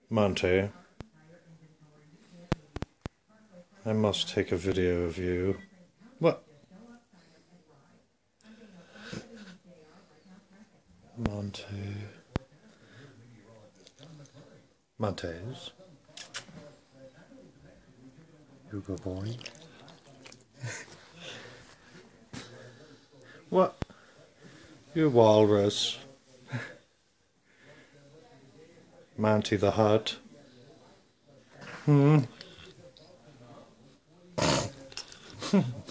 Monte, I must take a video of you. What? Montes. You good boy. What? You walrus. Monte the Hut. Hmm?